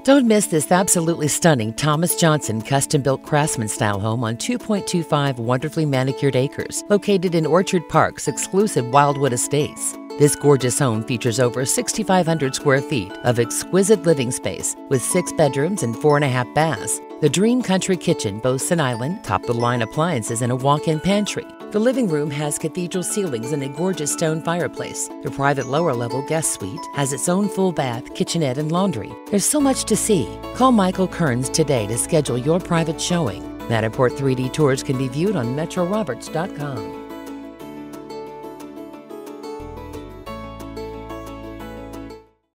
Don't miss this absolutely stunning Thomas Johnson custom-built craftsman-style home on 2.25 wonderfully manicured acres, located in Orchard Park's exclusive Wildwood Estates. This gorgeous home features over 6,500 square feet of exquisite living space with 6 bedrooms and 4.5 baths. The Dream Country Kitchen boasts an island, top-of-the-line appliances, and a walk-in pantry. The living room has cathedral ceilings and a gorgeous stone fireplace. The private lower-level guest suite has its own full bath, kitchenette, and laundry. There's so much to see. Call Michael Kearns today to schedule your private showing. Matterport 3D tours can be viewed on MetroRoberts.com.